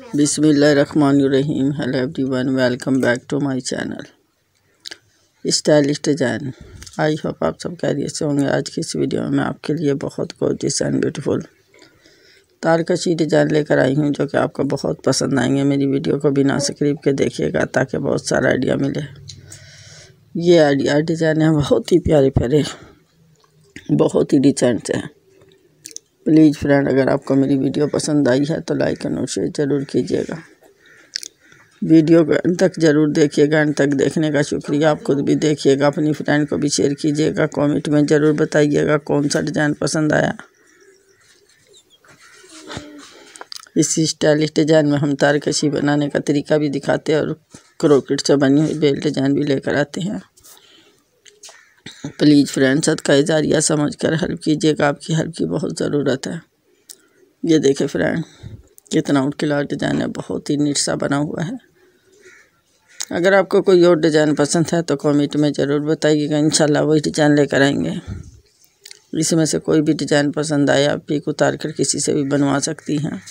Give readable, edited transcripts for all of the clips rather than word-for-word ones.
बिस्मिल्लाहिर्रहमानिर्रहीम। Hello everyone, welcome back to my channel stylish design. I hope आप सब खैरियत से होंगे। आज की इस वीडियो में मैं आपके लिए बहुत गोर्जियस एंड ब्यूटीफुल तारकशी डिज़ाइन लेकर आई हूँ, जो कि आपको बहुत पसंद आएंगे। मेरी वीडियो को बिना स्क्रिप्ट के देखिएगा ताकि बहुत सारा आइडिया मिले। ये आइडिया डिज़ाइन है बहुत ही प्यारे प्यारे, बहुत ही डिसेंट है। प्लीज़ फ्रेंड, अगर आपको मेरी वीडियो पसंद आई है तो लाइक एंड शेयर ज़रूर कीजिएगा। वीडियो को अंत तक ज़रूर देखिएगा। अंत तक देखने का शुक्रिया। आप खुद भी देखिएगा, अपनी फ्रेंड को भी शेयर कीजिएगा। कमेंट में ज़रूर बताइएगा कौन सा डिज़ाइन पसंद आया। इस स्टाइलिश डिज़ाइन में हम तारकशी बनाने का तरीका भी दिखाते हैं और क्रोकेट से बनी हुई बेल डिज़ाइन भी लेकर आते हैं। प्लीज़ फ्रेंड, सदका जारिया समझ कर हेल्प कीजिएगा, आपकी हेल्प की बहुत ज़रूरत है। ये देखे फ्रेंड, कितना आउट क्लास डिज़ाइन है, बहुत ही नीट सा बना हुआ है। अगर आपको कोई और डिज़ाइन पसंद है तो कमेंट में ज़रूर बताइएगा, इंशाल्लाह वही डिज़ाइन लेकर आएंगे। इसमें से कोई भी डिज़ाइन पसंद आए आप पिक उतार कर किसी से भी बनवा सकती हैं।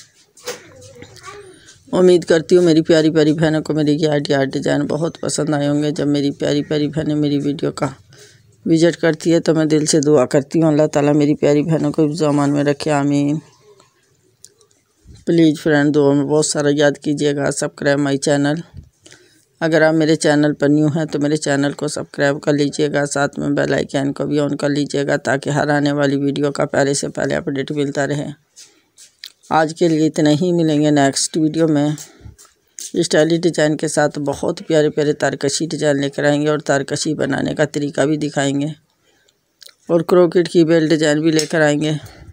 उम्मीद करती हूँ मेरी प्यारी प्यारी बहनों को मेरी ये आइडिया डिज़ाइन बहुत पसंद आए होंगे। जब मेरी प्यारी प्यारी बहनें मेरी वीडियो का विजिट करती है तो मैं दिल से दुआ करती हूँ अल्लाह ताला मेरी प्यारी बहनों को ज़मान में रखे, आमीन। प्लीज़ फ्रेंड, दुआ में बहुत सारा याद कीजिएगा। Subscribe my channel. अगर आप मेरे चैनल पर न्यू हैं तो मेरे चैनल को सब्सक्राइब कर लीजिएगा, साथ में बेल आइकन को भी ऑन कर लीजिएगा ताकि हर आने वाली वीडियो का पहले से पहले अपडेट मिलता रहे। आज के लिए इतना ही, मिलेंगे नेक्स्ट वीडियो में स्टाइलिश डिज़ाइन के साथ। बहुत प्यारे प्यारे तारकशी डिज़ाइन लेकर आएंगे और तारकशी बनाने का तरीका भी दिखाएंगे और क्रोकेट की बेल डिज़ाइन भी लेकर आएंगे।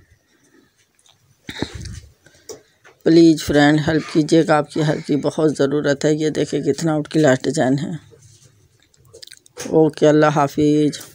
प्लीज़ फ्रेंड, हेल्प कीजिएगा, आपकी हेल्प की बहुत ज़रूरत है। ये देखिए कितना आउट क्लास डिज़ाइन है। ओके, अल्लाह हाफिज़।